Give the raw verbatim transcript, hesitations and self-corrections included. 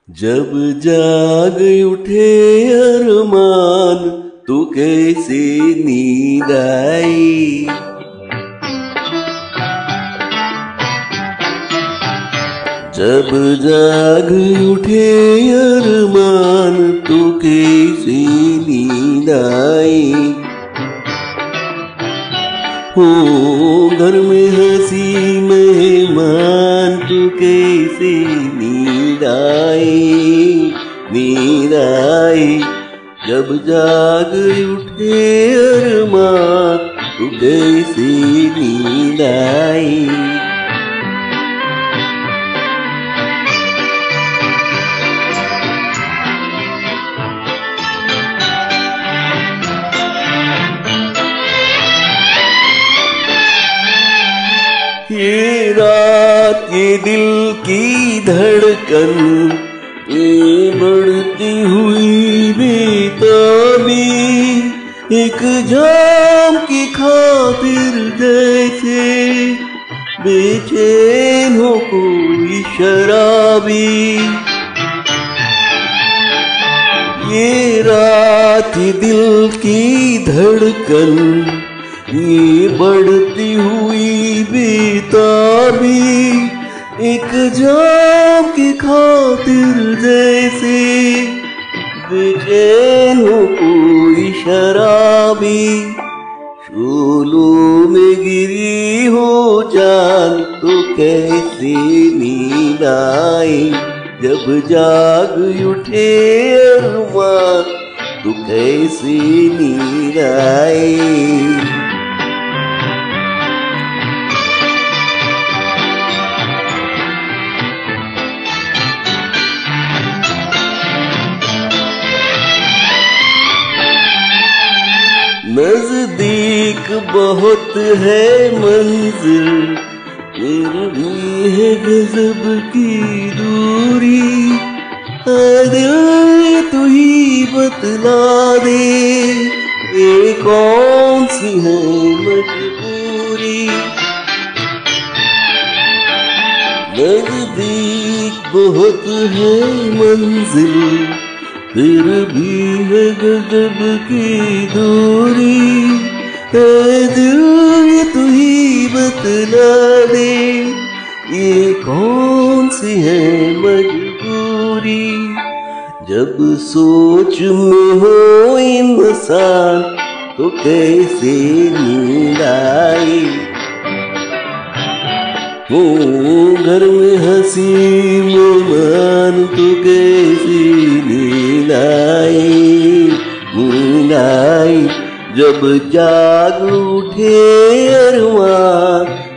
जब जाग उठे अरमान तो कैसे नींद आई। जब जाग उठे अरमान तो कैसे नींद आई। हो घर में हंसी मेहमान तो कैसे नींद आई, नींद आई। जब जाग उठे अरमान तो कैसे नींद आई। ये रात ये दिल की धड़कन, ये बढ़ती हुई बेताबी, एक जाम की खातिर जैसे बेचैन हो कोई शराबी। ये रात ये दिल की धड़कन, ये बढ़ती हुई बेताबी, एक जाम की खातिर जैसे बेचैन हो कोई शराबी। शोलों में गिरी हो जान तो कैसे नींद आई। जब जाग उठे अरमान तो कैसे नींद आई। नजदीक बहुत है मंजिल, फिर भी है गजब की दूरी। दिल तू ही बतला दे ये कौन सी है मजबूरी। नजदीक बहुत है मंजिल, फिर भी है गजब की दूरी। ऐ दिल ये तू ही बतला दे ये कौन सी है मजबूरी। जब सोच में हो इंसान तो कैसे नींद आई। हो घर में हंसी मेहमान तो कैसे नींद आई, नींद आई। जब जाग उठे अरमान